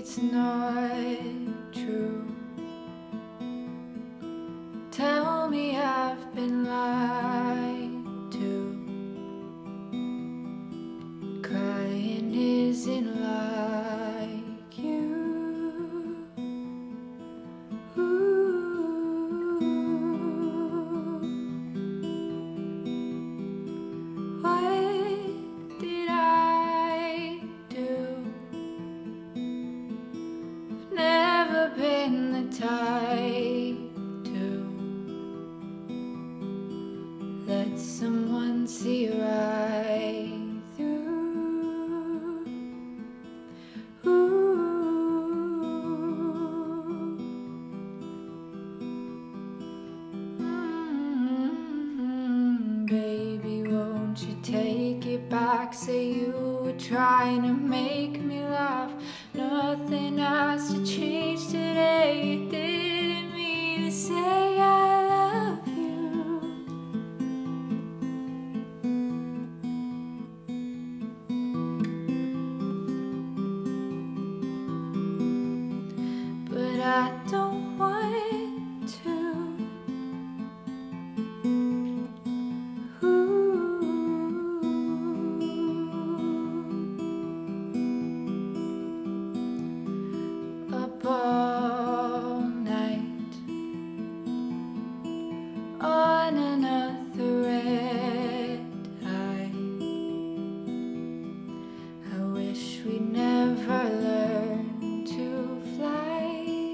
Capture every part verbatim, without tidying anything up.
it's not true. Tell me I've been lied to. Crying isn't like you. What did I do? I've never been the type to let someone see right through. Mm-hmm. Baby, won't you take it back? Say you were trying to make me laugh. Nothing has to change today. You didn't mean to say I love you. But I don't want to. Up all night on another red eye. I wish we never learned to fly.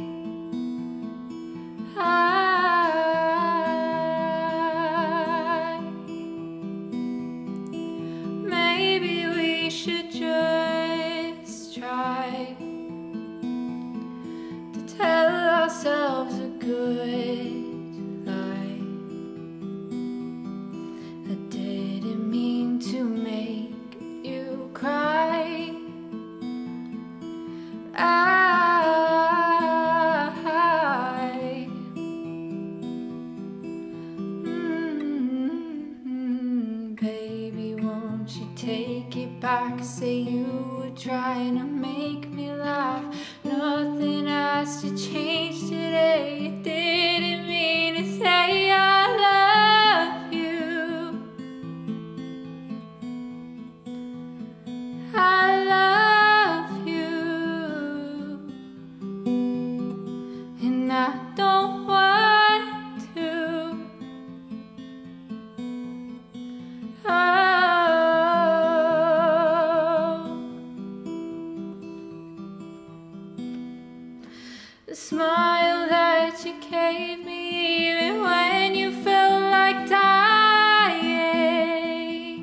I, maybe we should just try to tell ourselves a good lie. I didn't mean to make you cry. I, mm, baby, won't you take it back? Say you were trying to make me laugh. Nothing has to change today. You didn't mean to say I love you. I love you. And I don't want to. Oh. The smile that you gave me even when you felt like dying.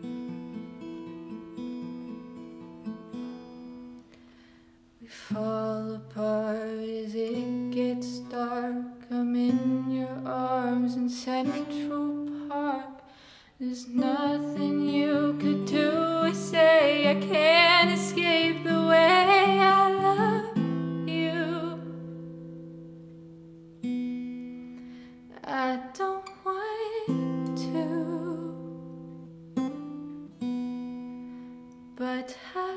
We fall apart as it gets dark. I'm in your arms in Central Park. There's nothing you could do or say. I can't escape the way I love you. I don't want to, but I